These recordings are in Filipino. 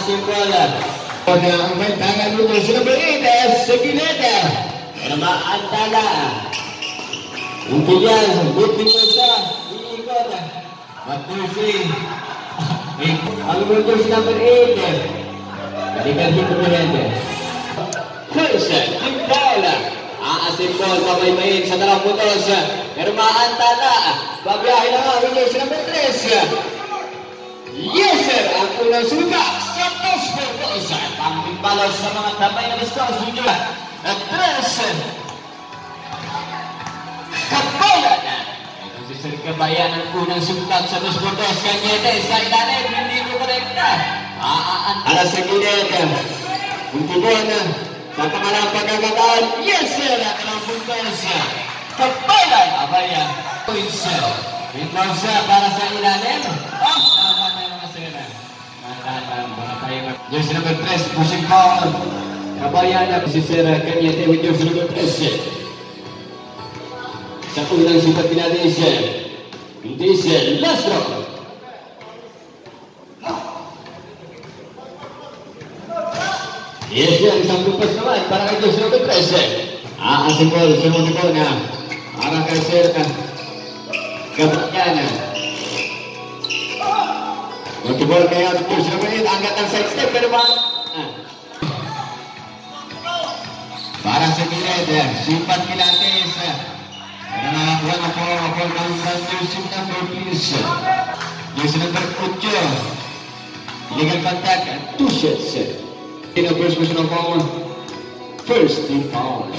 simbol. Pada ang may tangan mo sa Benitez, sa Pineda. Namaan tala. Umpilan, Butito sa iikot. Matusi. Ang mundo si number 8. Balikan hito Benitez. Kursan, Impala. Simbol, pamaymayin sa 2 putos. Namaan tala. Babiyahin na nga, mundo si number 3. Yes sir, ang unang suga sa 2 putos. Pangpimpalos sa mga tabay na gusto ang suga. At 3. Kabayan. Ito si Sir Kabayan ang unang sugat sa 2 putos. Kanyete sa ilalim, hindi ko korekta. Para sa gilid. Untibon. Sa pangalang pagkakataan. Yes sir, at 2 putos. Kabayan. Abayan. Points. Pintos para sa ilalim. Tama na mga sir. Jersey number 3, pushing foul. Kabayan na si Sir Kanyete with jersey number 3. Sa unang sugat nila Diesel, last draw. Yes sir, isang bupas naman para kay jersey number 3. Simbol, sunod ko na para kay Sir Kabayan. Multiball kaya jersey number 8, angkat ang side step pero ba? Para sa gilid, Simpat Pilates. Nakakuha na po ang ball ng jersey number 8. Jersey number 8. Illegal contact, 2 shots. In the first personal foul, first team foul.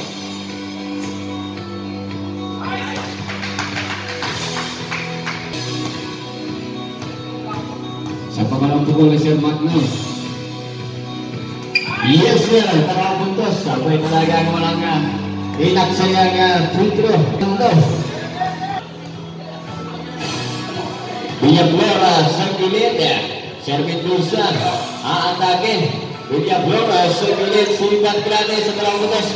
Sa pamalang pukul ni Sir Magnus. Yes sir, tara puntos. Sabay talaga ang walang inaksayang free throw. Villablora sa gilid. Sir Mendoza aatake. Villablora sa gilid. Simpat Pilates sa 2 putos.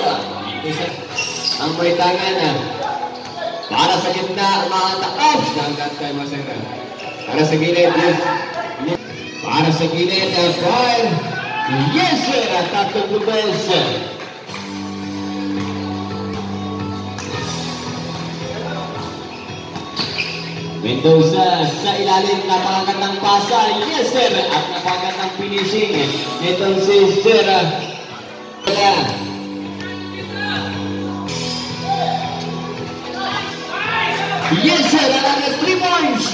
Ang may tangan para sa gitna. Maatak. Nangkat kay Masera. Para sa gilid. Para sa gilid. Fire. Yes sir. 3 putos. Mendoza sa ilalim, napakagandang pasa. Yes sir. At napakagandang finishing. Itong si Sir yes sir. Another 3 points.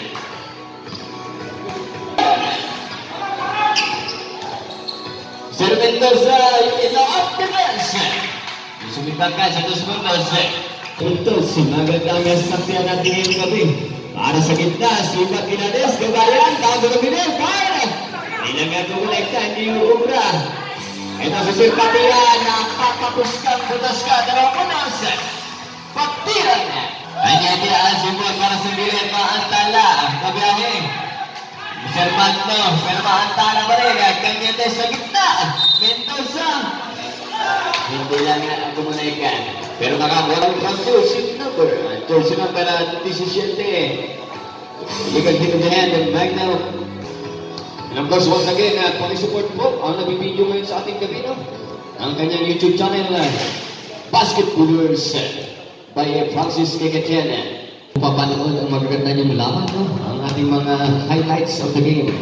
Sir Mendoza, ito up defense. Sumipat ka sa 2 segundos. Puntos, magandang saksiyan natin ngayong gabi. Para sa gitna, Simpat Pilates, Kabayan, tago na binil, fire! Ilang nga kumulekta, hindi uubra. Ito si Sir Patiran, nakakapuskang butas ka, 2 punos. Patiran na. Kanyati ang simbol para sa bilid, maantala. Kabiyahe. Sir Manto, pero maantala pa rin. Kanyati sa gitna. Mendoza. Hindi lang nga ang kumulikan. Pero makakuha ng jersey number 17. Illegal hit of the hand and Magno. And of course, once again, pang-support po ang nabibideo ngayon sa ating gabino. Ang kanyang YouTube channel, Basketballers by Francis Keketiana. Papanood ang magaganda niyong laman, no? Ang ating mga highlights of the game.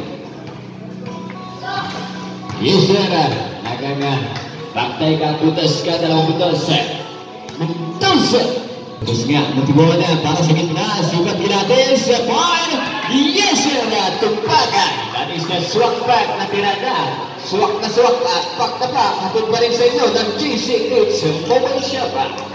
Yes, sir. Bantay ka, butas ka, 2 butas. Mendoza. Terus nga, matibawa na para sa gitna. Simpat Pilates. Fire. Yes, sir. Tumpakan. That is the swak back na tirada. Swak na swak at pak na pak. Hatod pa rin sa inyo ng GC8 Mobile Shop.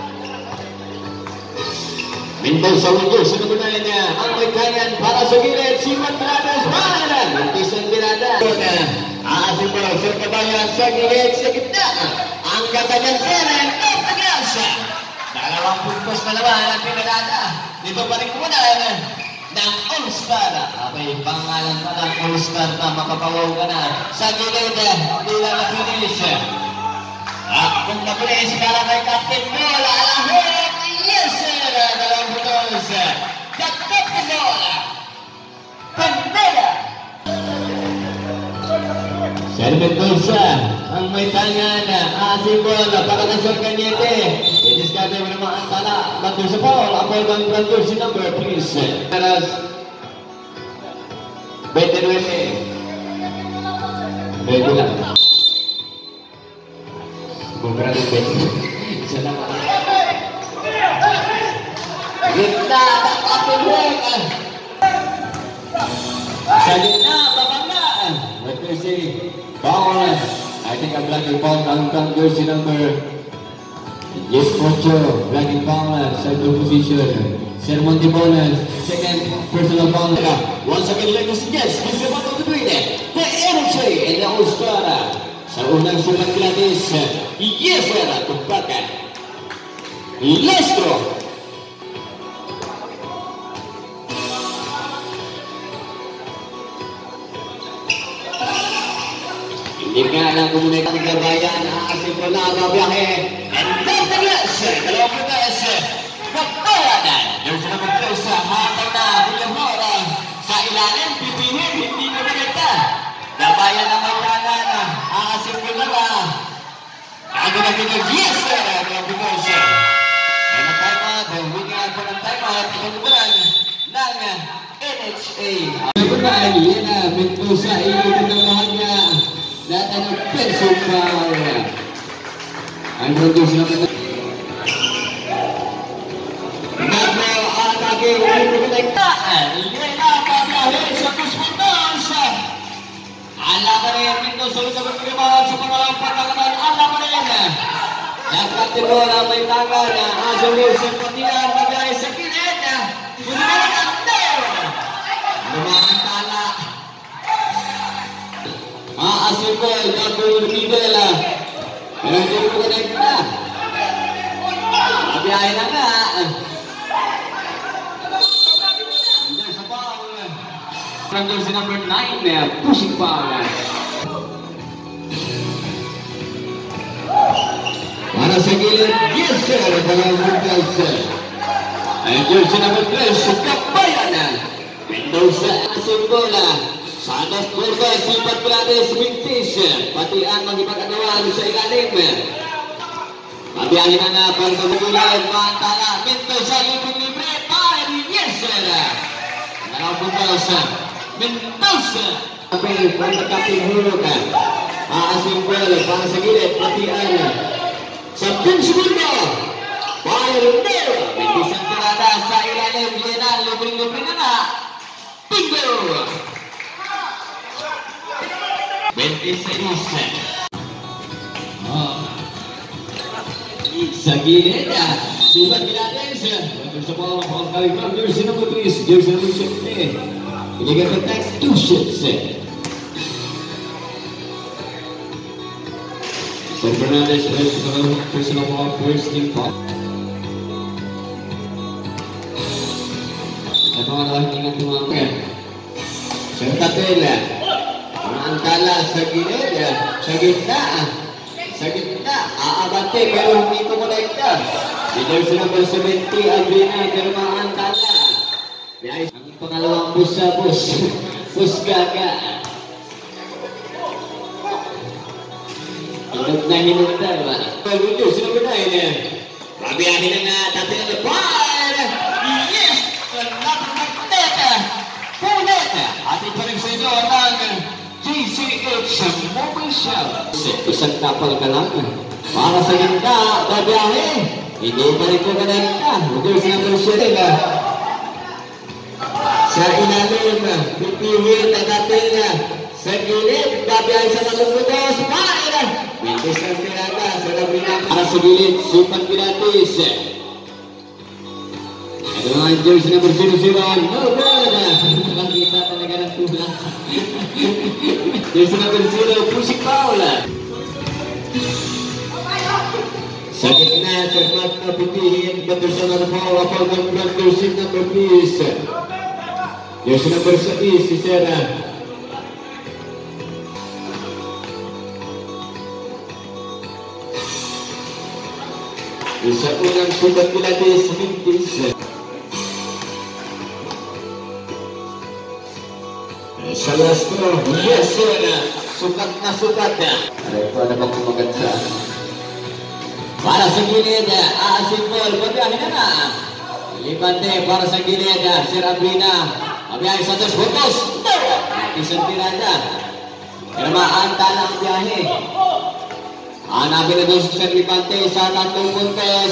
Mendoza Windows. Sino mo na yun ang may kanyan para sa gilid. Simpat Pilates. Fire. Mendoza tirada. Aasin mo lang, Sir Kabayan sa gilid sa gitna. Ang katagang seren. Dalawang puntos na naman ang pinagada. Dito pa rin muna ng All-Star. Okay, pangalan pa ng All-Star na makapawaw ka na. Sa gilid, hindi lang na-finish. At kung na-finish ka lang kay Captain Bola, alahit! Yes, sir! Dalawang puntos. The Captain Bola! Pandela! Sermentosa ang may tangan, asing bola para sa Kanyete. It is kami naman tala, bantu sa Paul, apol kang bantu si number please. Karas, better Bete lang. Bukan bete. Salamat. Gitna, apol bola. Sa gitna, babanggaan. What do you say? Paul, I think I'm lucky Paul ang jersey number yes, Pocho, lucky Paul, second position. Sermon de Bonus, second personal foul. Once again, like to suggest, he's about to do it. The energy and the All-Star. Sa unang sulat gratis, yes, tumpakan. Lestro. Hindi ka lang kumunay ng gabayan, aasing ko na biyahe. And then the glass, dalawang glass, kapayanan. Yung sila mag-close sa hatang na Villamora. Sa ilalim, pipihin, hindi na maganda. Gabayan ang mayanan, aasing ko na ba. Kago na kinag, yes, dalawang glass. And ang time out, winning out po ng time out, inuburan ng NHA. Nagunan, yan na, Mendoza, ilutin ng mahal niya. Data ng peso power. Ang produce naman Nagmo atake ulit pinagtaan. Lena kabiyahe sa Kusmundosa. Ala pa rin Mendoza sa pagkrimahan sa pangalang pagkakaman. Ala pa rin. Nagkatibol ang may tangan na Azo Wilson Patian magay sa kilid. Sumunod ang tayo. Lumakantala. Aasing ko, Gabriel Rivela. Pero hindi ko connect na. Mabiyahe na nga. Under sa foul. From jersey number 9, pushing foul. Para sa gilid, yes sir, dalawang Mendoza. Ay jersey number 3, Kabayan. Mendoza, asing bola. Santos Kurba, sifat gratis mintis, pati ang magipag-agawan sa ilalim. Mabiyahin na nga pang kamugulan, Mantala, Mendoza, libre-libre, pari, yes sir! Dalawang Mendoza, Mendoza! Kapil, pagkakaping hulog, aasing ball, para sa gilid, pati ang sa Pinsuburgo, Fire Nero, mintis ang tirada sa ilalim, Lienal, libre-libre na nga, bingo! 26. Sa gilid, subat gratis. Sa bawang pangkaligram, jersey number 3, jersey number 7. Binigyan ka tag 2 shots. Sir Fernandez, personal ball, first team foul. At mga nakahingan tumangkin. Sir Tapela. Antala sa gilid, sa gitna, aabante pero hindi kumonekta. Jersey number 70, Aldrina, pero maantala. Ang pangalawang bus sa bus, gaga. Hinug na ba? Jersey number 9, pabiyahin na nga, dati na fire! Yes! Napakagteta! Punet! Ating pa rin sa inyo ng GCH Mobile Shell. Isang tapal ka lang. Para sa ganda, babiyahe. Hindi pa rin ko kanagta. Jersey number 7. Sa ilalim, pipihit ang ating sa gilid. Babiyahe sa malumudos. Fire! Mintis ang tirada sa labinang. Para sa gilid, supan gratis. Ito nga ang jersey number 00. No good! Nakakita talaga ng tulang. Jersey number 0, pushing foul. Sa gitna, sa mat na pipihin, Peterson na foul, apal ng jersey number 10. Jersey number 6, si Sera. Isa unang subat pilates, mintis. Salastro, yes sir. Sukat na sukat. Ito na bang kumaganda. Para sa gilid, Asipol, pagbiyahin na na. Lipante para sa gilid, Sir Abrina. Mabiyahin sa 2 puntos. Isang tirada. Pero maantala ang biyahe. Hanapin na doon si Sir Lipante sa 3 puntos.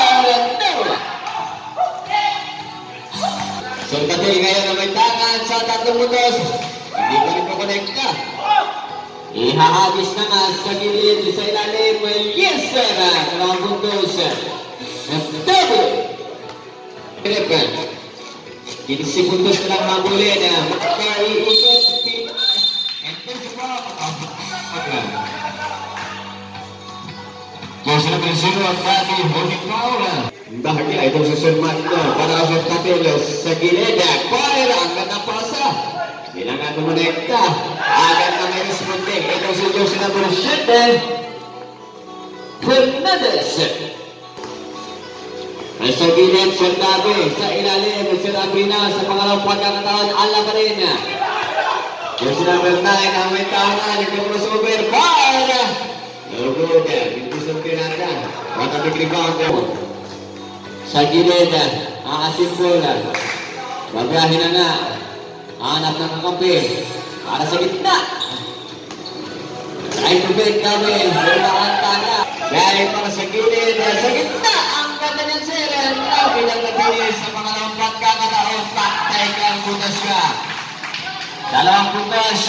Sir Kate ngayon na may tangan sa 3 puntos. Hindi pa rin makonekta. Ihahagis na nga sa gilid sa ilalim. Yes, sir! 2 puntos. Double! 15 puntos na lang mabulin. Makaiikot. Kung sila pinsunod dati, holding foul. Bahagia itong susunod na para sa Katilos sa gilid. Fire! Ang ganda pasa. Bilang nga kumonekta. Agad na may responding. Itong si Jose na Burshete. Fernandez. Ay sa gilid, Sir Dabe. Sa ilalim, Sir Abrina. Sa pangalawang pagkakataon, ala pa rin. Jose number 9, ang may tangan. Nagka-crossover. Fire! No good. Hindi sa pinata. Water rebound. Sa gilid, ang Asipol. Magahin na nga. Hanap ng kakampi. Para sa gitna. Try to bait kami. Bermaan tanga. Galing para sa gilid. Sa gitna. Ang ganda ng seren. Bilang nabili sa pangalawang pagkakataon. Patay ka ang butas ka. 2 puntos.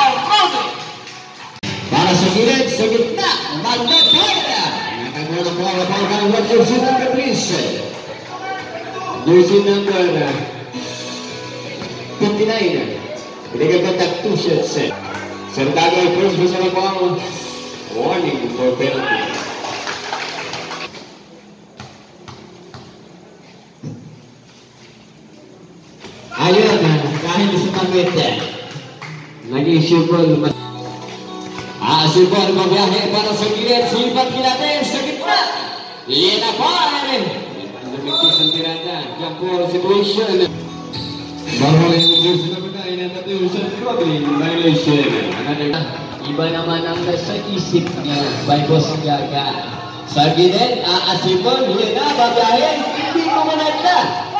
Para sa gilid. Sa gitna. Magdadora. Nakagulong ko ang pagkakang jersey number 3. Jersey number 59. Binigay contact 2 shots. Sir Dagoy, first gusto na po ang warning for penalty. Ayun, kahit sa pamit. Nag-issue po. Asipol, mabiyahe para sa gilid. Silipat natin sa gitna. Iyan na pa. Lumigtis ang tirada. Jump ball situation. Bahwa yung jersey na pagkain na tayo sa struggling violation. Iba naman ang nasa isip niya by Boss Gaga. Sa gilid, Asipol, yun na, babahin, hindi mo managda.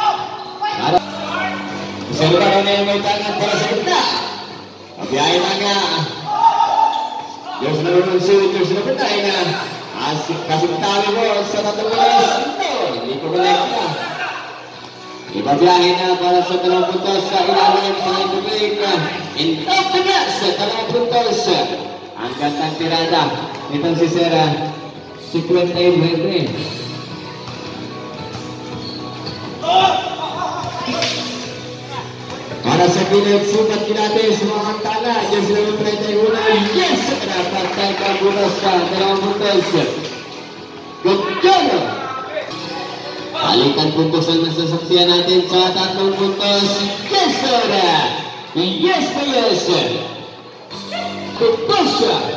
Isa na rin na yung may tangan para sa gitna. Babahin na nga. Diyos na naman sulit, Diyos na pagkain na. Kasintawi mo sa tatamulis. Hindi ko managda. Ibabiyahin na para sa 2 puntos sa ilalim sa tubig. Intap na sa 2 puntos. Ang gandang tirada nitong si Sera 59. Para sa gilid, sukat kilates, makantala. Diyos na yung 31. Yes! Napatay ka bulas ka. 2 puntos. Good job! Balikan puntos ang nasasaksiyan natin sa 3 puntos. Yes, sir! Yes, yes! Puntos!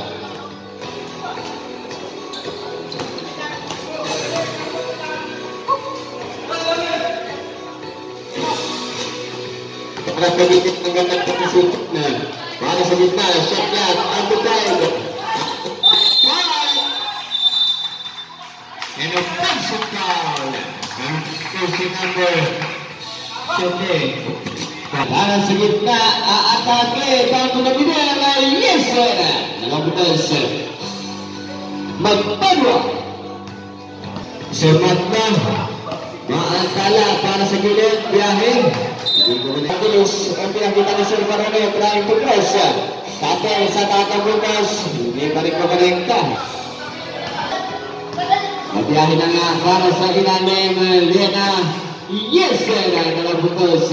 Para pagigit ng gandang pagkasutok na. Para sa gitna, shot yan, undertime. And a offensive foul. Jersey number 7. Para sa gitna, aatake. Tanto na binera. Yes, sir! Nakabutas. Magpagwa. Sir Matna. Maantala para sa gilid. Biyahe. Hindi ko pinagkilos. Ang pinakita ni Sir Marone. Trying to press. Tapos sa tatabutas. Hindi pa rin kumalengta. Mabiyahin na nga para sa ilalim. Lena. Yes, sir! Nakabutas.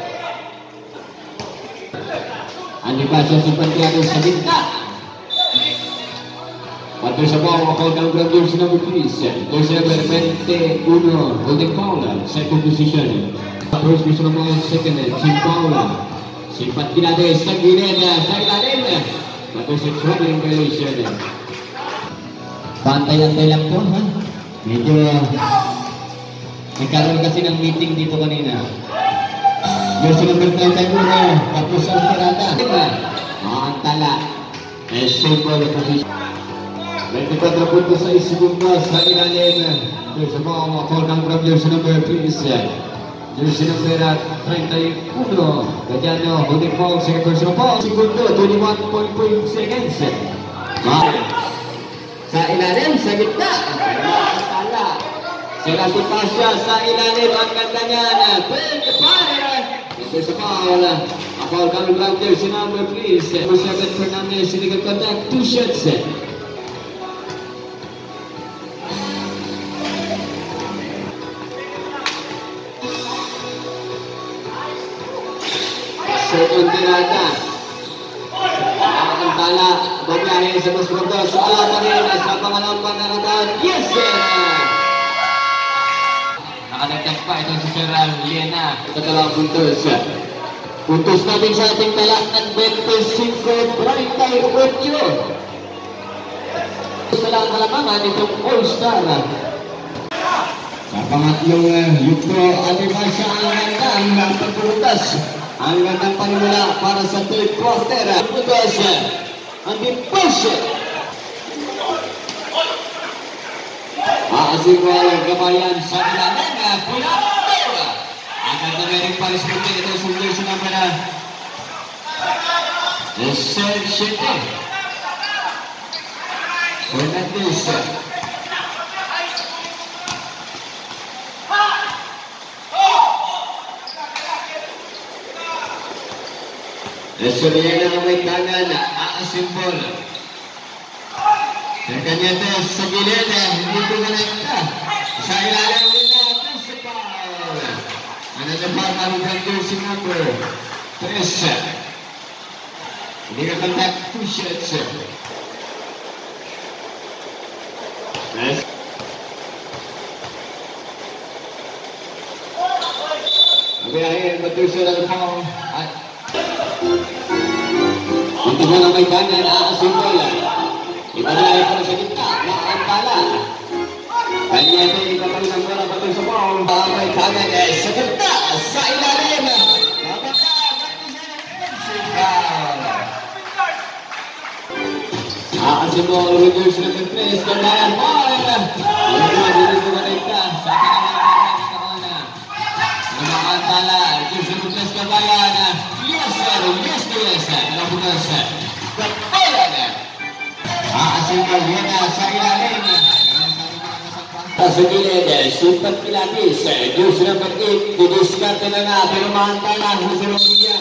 Andi pa siya Santiago sa gitna. Pato sa bawang ako ng ground jersey number 3. Jersey number 21. Golden Paula. Second position. First position naman second. Team Paula. Simpat kinades sa gilid. Sa ilalim. Pato sa troubling violation. Pantay-antay lang po, ha? Medyo nagkaroon kasi ng meeting dito kanina. Jersey number 31, tapos ang tirada. Maantala. Simple position. 24 puntos 6 segundos sa ilalim. Ito sa mga call ng jersey number please. Jersey number 31. Gadiano, holding ball, second personal ball. Segundo, 21.5 seconds. Sa ilalim, sa gitna. Tala. Sila Pasha sa ilalim. Ang ganda niya. Ito sa foul. Foul kami ng jersey number please. Second Fernandez, illegal contact, 2 shots. Second tirada. Ang tala. Bagyahin sa mas proto. Suala pa rin sa pangalawang pagkakataon. Yes sir! Nakadagdag pa itong si Sir Liena. Ito dalawang puntos. Puntos natin sa ating tala ng 25-38. Sa lang kalamangan itong All-Star. Sa pangatlong yukro, Alibasa ang ganda ang pagputas. Ang gandang panimula para sa third quarter. Putos ang depensa. Aasin ko ang gabayan sa ilalim. Pula-pula. Ang ganda meron pa rin ito sa jersey number Sergio Fernandez. Soriana ang may tangan, aasimbol. Sa kanya ito sa gilid, hindi ko managta. Sa ilalim nila, principal. Another part ng jersey number 3. Hindi ka contact 2 shots. Abiyahin, matusyo lang po. Ito mo na may kanan, aasimbol. Ipanalay pa sa gitna, naantala. Kanya ito, ikapalit ang bola patol sa ball. May kanan, sa gitna, sa ilalim. Aasimbol, reduce na ng 3, kandahan, ball. Dito ka rin ka, sa kanang naantala, reduce na ng 3, kabayan. Yes sir, yes. Nabukas. Kapayan. Aasimbol yan sa ilalim. Sa gilid, Super Pilates. Diyos number 8. Didiskarte na nga. Pero maantala. Husulong niya.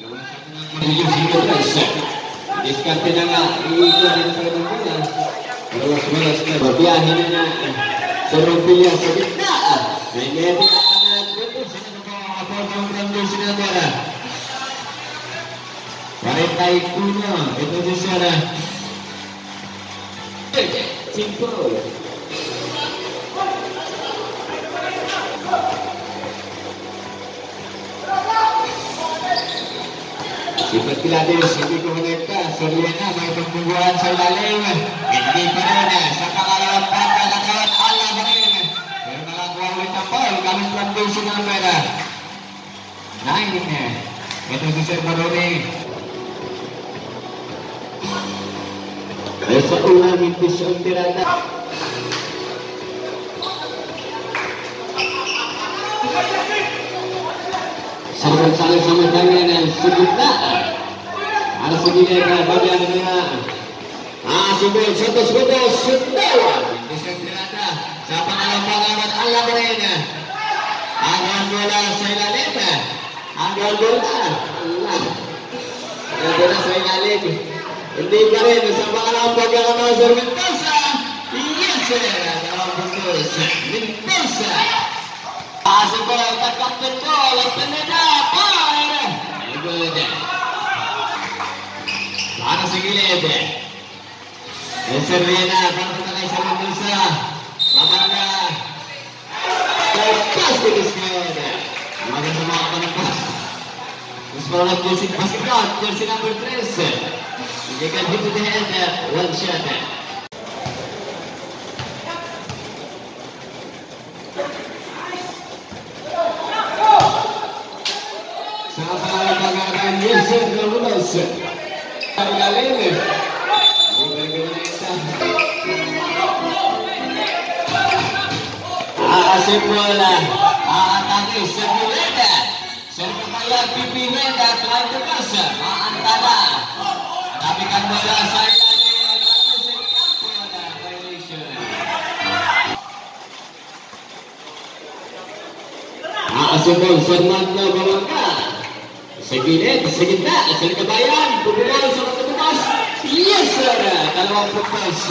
Didiskarte na nga. Iikot din sa ibang bola. Malas na. Babiyahin na nga. Sa Rompilia sa gitna. Hindi na ang dito. Sino ba ang kapatong from Diyos number 41. Ito si Sarah. Simple. Sipag Pilates, hindi ko managta. Soriana, may pagbubuhan sa ilalim. Hindi pa rin. Sa pangalawang pagkakataon, ala pa rin. Pero nakakuha ulit ang ball. Gamit lang din si number 9. Ito si Sir Baroni. Sa unang impis ang tirada. Sa Gonzales sa Mandangan, sa gitna. Para sa gilid, bagyan nila. Aasimbol, Santos Godos, Sundawan. Impis ang tirada. Sa pangalawang pangalaman, alam mo rin. Ang bola sa ilalim. Ang bola. Ang bola sa ilalim. Hindi pa rin sa pangalawang pagkakataon sa Mendoza. Yes sir. Dalawang puntos. Mendoza. Aasimbol, pagkakton ko. Lapaneda. Power. Good. Para sa gilid. Sir Riena. Para sa kay sa Mendoza. Mamanga. Fantastic squad. Maraming sa mga panagpas. Mas parang jersey basketball. Jersey number 3. They can hit to the head, one shot. Sa pangalawang pagkakataon, Wilson Lamunos. Ang ilalim. Asik bola. Atake Segileda. Serta Pipineda telah terkasa. Antara. Tapi kan bola saya Asibol Sermatna Bawangka Segiled, Segita, Selkebayan Pembual sama ketumas. Yes sir, dalam fokus.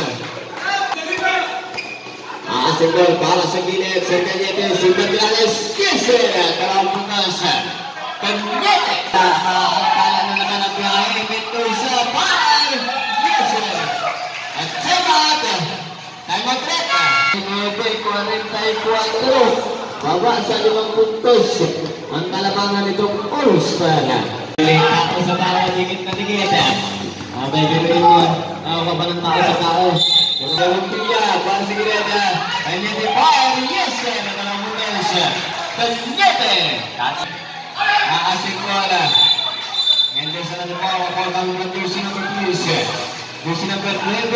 Asibol para Segiled, Segiled, Segiled, yes sir, dalam fokus. Ternyata kalian menekan api betul sebar. Yes sir. Cepat. Time out break. 44. Bawa sa 5 puntos ang kalabangan itong Ulster. Lihat ko sa tao, dikit na dikit. Bibirin mo, ka ba ng tao sa tao? Yung Olympia, para sa Gileda. Kanyete Power, yes! Nagalang puntos. Kanyete! Aasik bola. Ngayon sa natin po, ako kami ng jersey number 3. Jersey number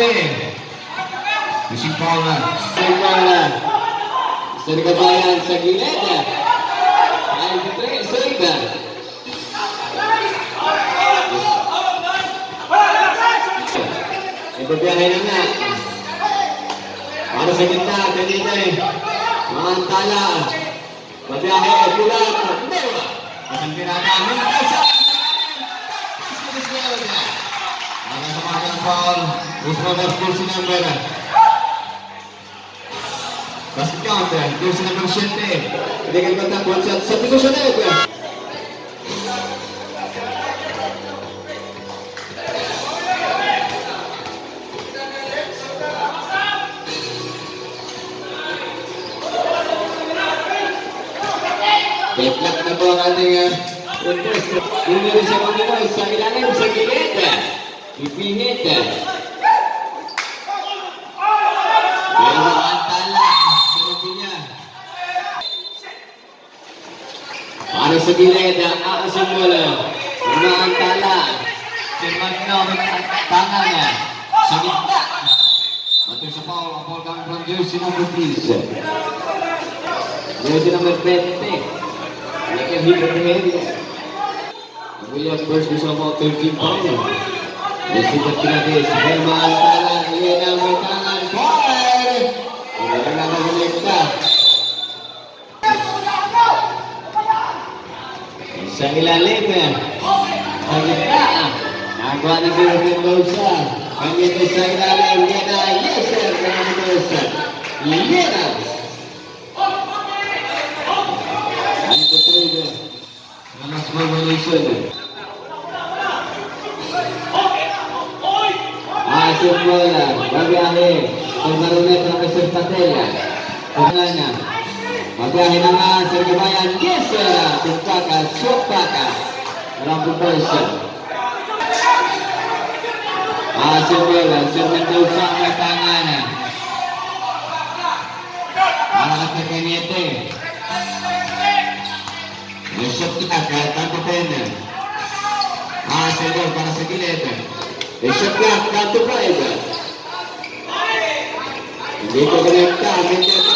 9. Jersey Power. Aasik bola. Sergabayan sa Gileda. Ay, Pitre, Serga. Ipabiyahe na nga. Para sa gitna, kanina eh. Mahantala. Pabiyahe, pulang. Dewa. Isang pirata. Para sa mga foul. Usman Kursi number. Basket counter, jersey number 7. Dengan kata kuat substitution aja. Deklak na po ang ating Indonesia Panginoon sa ilalim sa gilid. Ipinit. Pero antala. Para sa Gileda, aasin bola. Umaantala. Sermatno, tangan niya. Sa gitna. Bato sa foul. Ang foul coming from jersey number 3. Jersey number 20. Like a hit of the head. Williams first is about 13 pounds. Jersey number 3. Umaantala. Gileda, may tangan. Foul! Gileda na magulita. Sa ilalim sa gitna nagawa na si Ruben Bausa pangit sa ilalim Liena yes sir Ruben Bausa Liena ano ito trade na mas magulisyon asip bola babiyahe pagbarunet ng Mr. Patella pagkana Magahin na nga, Sergabayan, yes sir! Tumpaka, Supaka, dalam pupusan. Asik bola, Sergio sama tangan. Arah ke Kenyete. Yusuf Taka, tanpa pena. Asik bola para Segileda. Yusuf Taka, tanpa pena. Hindi ko konekta, hindi ko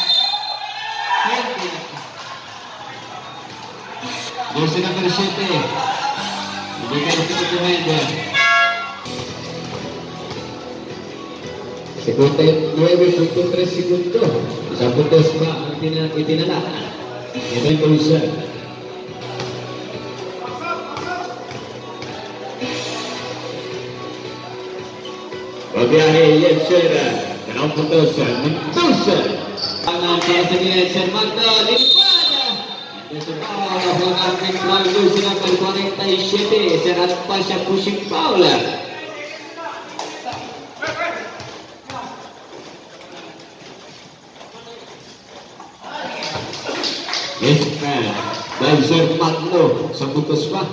jersey number 7 diberikan ke meja segundo 9.3 segundo sa putos pa ang itinala ito yung pausa babiyahe yan sir kanang putos ang sa Sermatno number 47 Serhat Pasha pushing foul. Yes, dari Sermatno sa putos pa.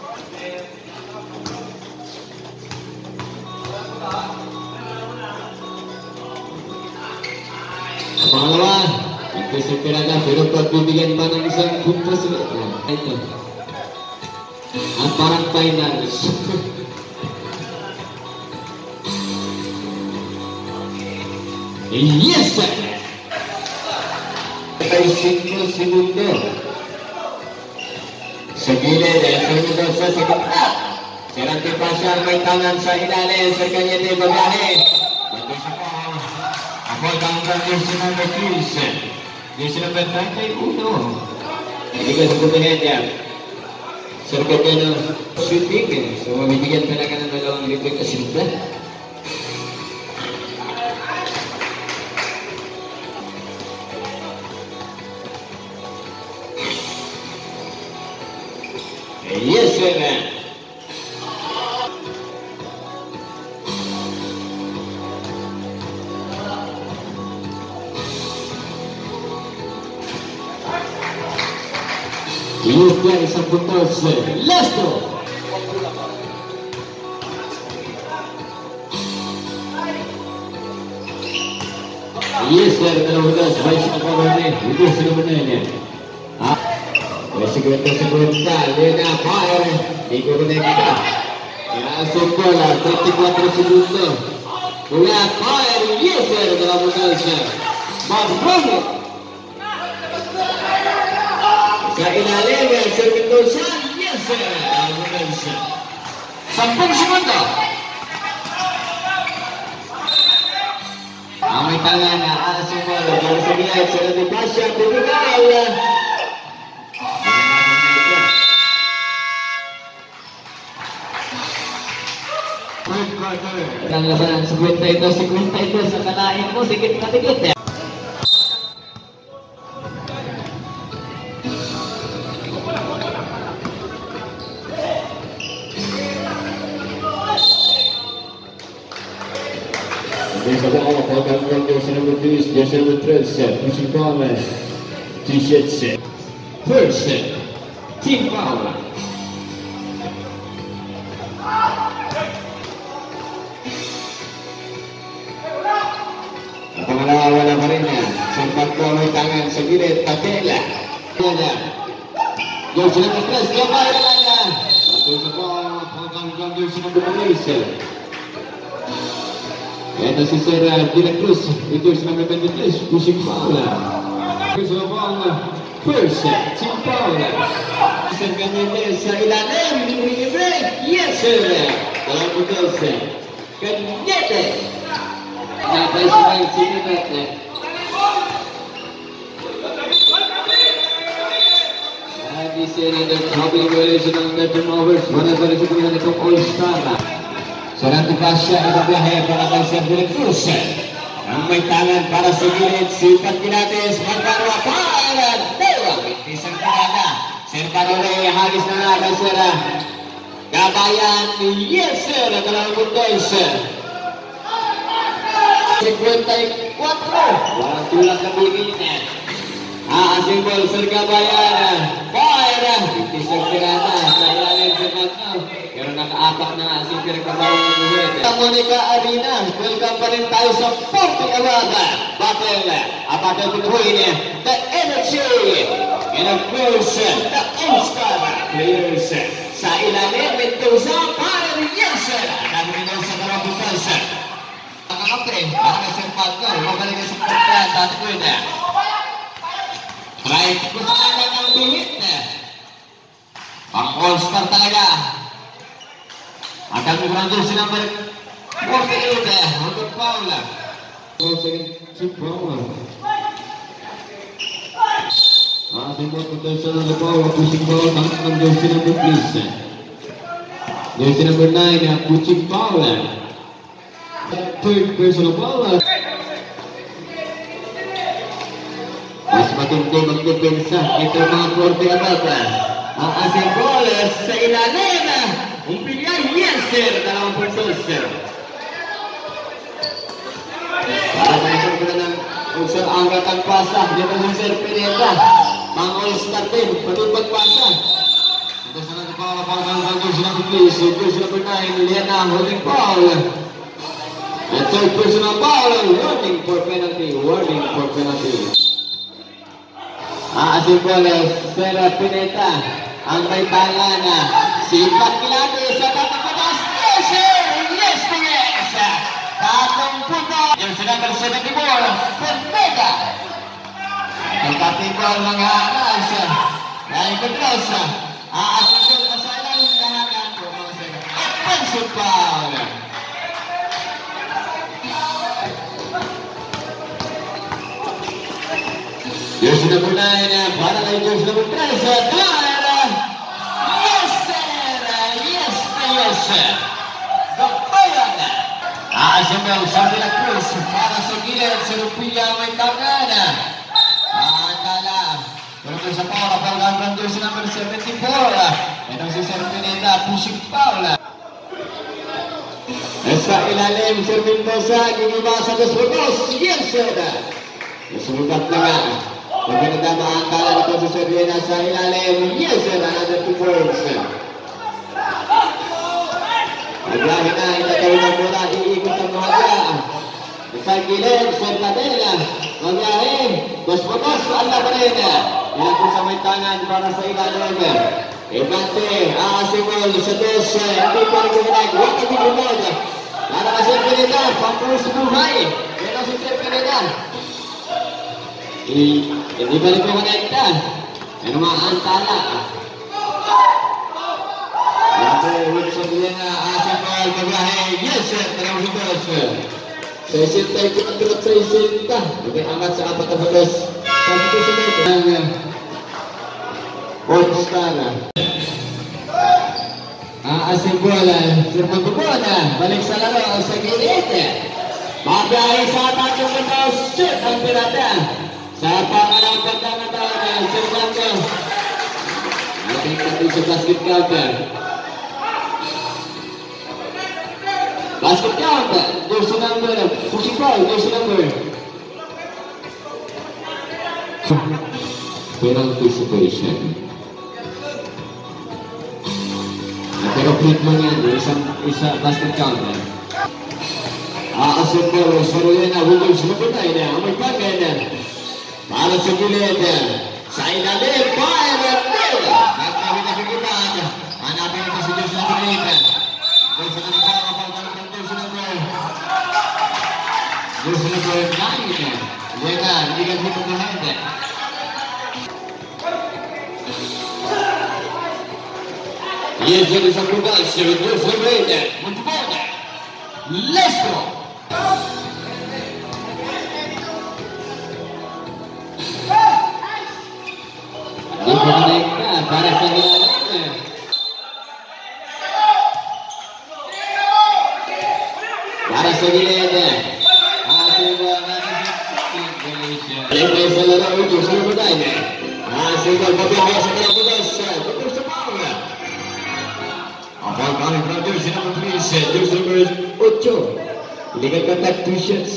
Pangalawa itu sepirada pero pagbibigyan pa ng isang puntos ito ang parang finals yes sir 35 segundo. Sa gilid, segundo sa gitna. Si Randy Pasha may tangan sa ilalim sa kanya de babahe. Ito siya po. Ako ang jersey number 15. Jersey number 31. Hindi ka sa kumpanya. Serta dia ng shooting. So mabibigyan talaga ng dalawang libre kasimple. Yes, sir. Yes, dia isang puntos. Lesto. Yes, sir. Dalawang puntos. Vice na po rin. Ito sila mo na yan. Segunda, Lena Fire, Nico Benedita. Langsung bola, 34 segundo. Bola Fire, yes, dalam mudansa. Marcelo. Sa ilalim, Sermendoza, yes, dalam mudansa. 10 segundo. Amay tangan na langsung bola, dari sebelah, sudah dipasang, dibuka. Ang labanan 52 sa kalain mo, dikit na dikit ya. Dessa bola pode agora jersey number 2, jersey number 13, pushing corner, t-shirt, first, team foul. Wala pa rin yan. Sempat ko may tangan sa gilid. Tatela. Jersey number 3. Kapay na lang yan. Ito sa po. Pagkang jersey number 3. Ito si Sir De La Cruz. Jersey number 23. Pushing Paula. Jersey number 1. First. Team Paula. Sir Ganyete sa ilalim. Libre. Yes sir. Dalam putus. Ganyete. Sampai sampai sini baiknya. Di sini dan Robin Williams sedang turnovers. Mana pada sebenarnya itu All Star. Seorang Pasha itu bahaya para Pasha De La Cruz. Ramai tangan para segilid sifat pilates Marcano para Dewa. Di sengketa. Serta oleh habis nana Pasha. Gabayan yes sir dalam puntos. 54 walang tulak na bigilin simbol Sergabayan Fire itisag pirata sa ilalim sa matno pero nakaapak na si Sergabayan ng buwet Monica Arena welcome pa rin tayo sa 40 Awada Battle apatay pituhin the energy and of course the all-star players sa ilalim ito sa Fire yes kami nito sa karabutas Kapre, para sa partner, mabalik sa partner, tatlo na. Try ko sa kanya ng bihit na. Pang all-star talaga. At ang Miranda si number 48, Robert Paula. Si Paula. Simbol potential ng Paula, pushing ball, ang jersey number 3. Jersey number 9, pushing Paula. Third personal ball. Mas matindi magdepensa ito mga korte abata. Ang asing ball sa ilalim. Umpilya yes sir. 2 puntos sir. Para maisang ko na ng unsang angkatan pasa. Dito si Sir Pineda. Pang all-star din. Patubag pasa. Ito sa natin pa para jersey number 3. Jersey number 9. Liana holding ball. And third personal foul, warning for penalty, Asin bola, Sera Pineta, ang may tangan na, sipat kilado sa tatapatas, yes, tatong punto, yung sinabal sa natibol, Pineta. Pagkatikol mga aras. Dahil Pedros. Aasukol na sa ilang tahanan po. Offensive foul. Jersey number 9 para kay jersey number 13. Yes sir! Yes sir! Babayan! Aasumel sa De La Cruz para sa gilid sa Lupilla may tangan. Antala. Pero sa Paula, Paula ang jersey number 74. Ito si Sir Pineda, pushing foul. Sa ilalim, Sir Mendoza, gigiba sa dos Burgos. Yes sir! Nasulat na nga. Maganda maangkala nito sa Sir Riena sa ilalim. Yes sir! Another 2 points. Maglahin na, itatawin ang bola, iikot ang mahagya. Sa gilid, Sir Nadela. Maglahin, dos Burgos, ala pa rin. Ilang po sa may tangan para sa ilalim. Ibante, aasimol sa dos. Hindi pa rin kuminag, huwag kami lumod. Para ka Sir Pineda, pang-first buhay. Ito si Sir Pineda. Hindi ba rin kuminagta? Ano mga antala? Ate, huwag sa bilang na aasimol, maglahin. Yes sir, tanong si dos. 64 at 60. Okay, angat sa 4 na dos. Sa susunod ang Port Star. Aasibola, Sir Magbubuana, balik sa laro sa gilid. Mabiyahe sa atak yung dos, shoot ang pirata. Sa pangalang pagkamatawag, Sir Blanco. Ating pati sa basket counter. Basket counter, jersey number 45, jersey number. Penalty situation. Pero flip mo yan, isa basket counter. Aasipol, Sarulena, Williams, Luputay na, may pagkainan. Para sa gilid, sa ilalim, fire, nagkawin na kikipan. Hanapin ito si Diyos na Pinita. Diyos na nagkakapagkaroon ng Diyos na Diyos na Pinita. Lena, hindi ka dito behind. Yes, it is a good guy. Sir, Diyos na Pinita. Multiple. Let's go! Di konekta para sa ilalim. Para sa gilid. Ating Lempay sa laro ito. Sino ba tayo? Ating pagbabiyahe sa kalabugas. Dito sa power. Apang kaling brother si number 3. Diyos number 8. Iligan kontak 2 shots.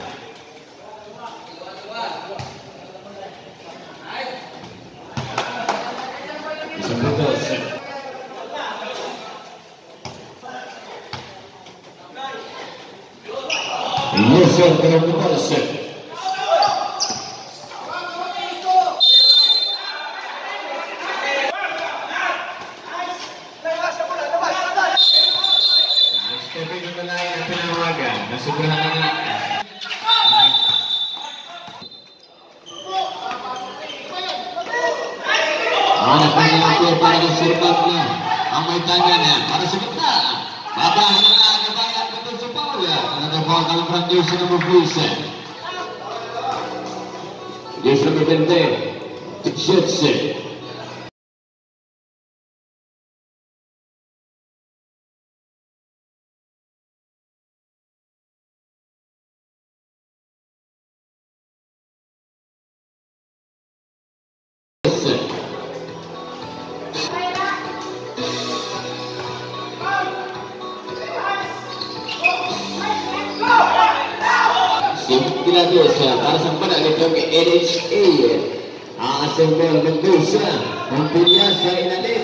Yes, sir, pero bukas, sir. Stepping on the line ang pinawagan. Nasubrahan na nga. Hanap na niya para sa sirbag na. Ang may tangan na. Para sa gitna. Babahan na nga kabayan ko sa Paula. Nagkabaw ka lang from Diyos number 3. Diyos number 20. Shots. Mendoza para sa panalo ng NHA. Aasembol Mendoza ang pilya sa ilalim.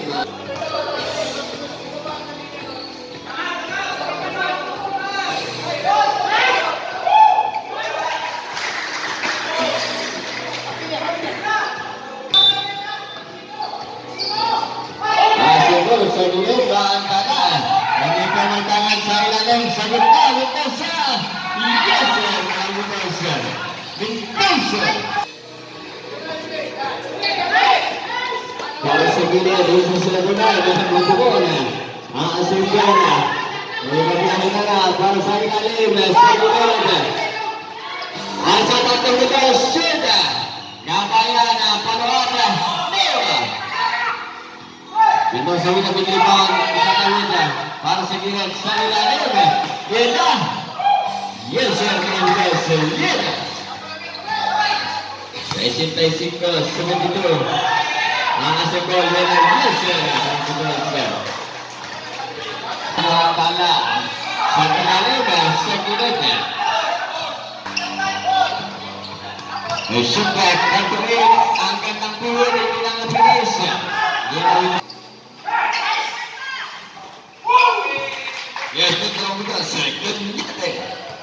Aasembol sa gilid ang kanan. Hindi pa may tangan sa ilalim sa gitna. Mendoza. Yes, Mendoza. Mendoza. Dari segi dia sudah benar dengan buku-bukunya. Asyiknya. Bagaimana para saya kali bersedia. Asa tatang kita sudah. Nyapayana panuara dewa. Bintang sawit na pinilipan kita para sa girat sa ilalim. Yeda. Yes, sir, yes, yeda. 35 sebegitu. Asa gol yeda. Yes, sir. Kala sa ilalim sa giratnya. Sudah tertulis angkat tampil di bidang Indonesia. Ya, betul betul sakit ni.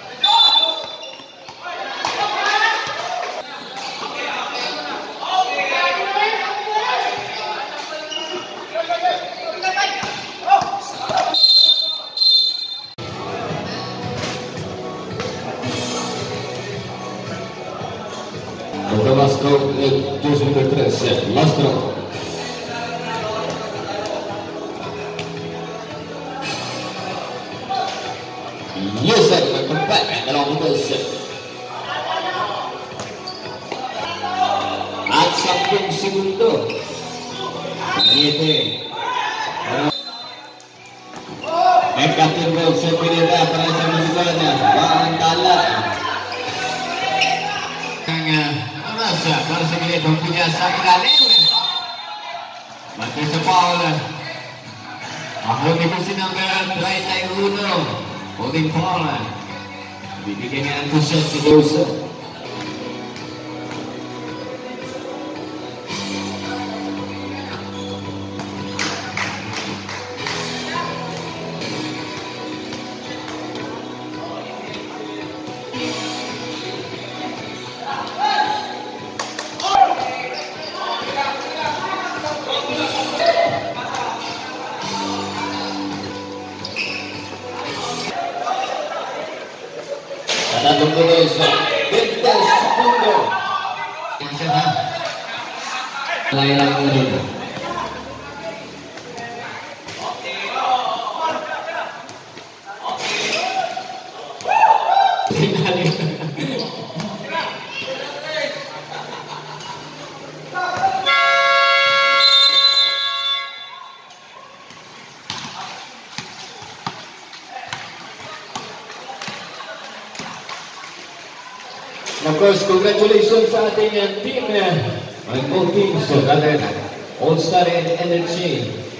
Tabasco juz número 13, Lastro. Yusuf kembali dalam musim. Atsapun segundo. Yete. Ekatin gol sepirida para sa musikanya. Bantala. Rasa para sa gilid ang punya sa ilalim. Mati sa Paula. Ako ni si number 31. Holding Paula. Bibigyan niya ang kusya si Dosa. Ada tunggu Dosa. Bintang segundo. Lain-lain dulu. Of course, congratulations sa ating team. Ang team sa All-Star Energy.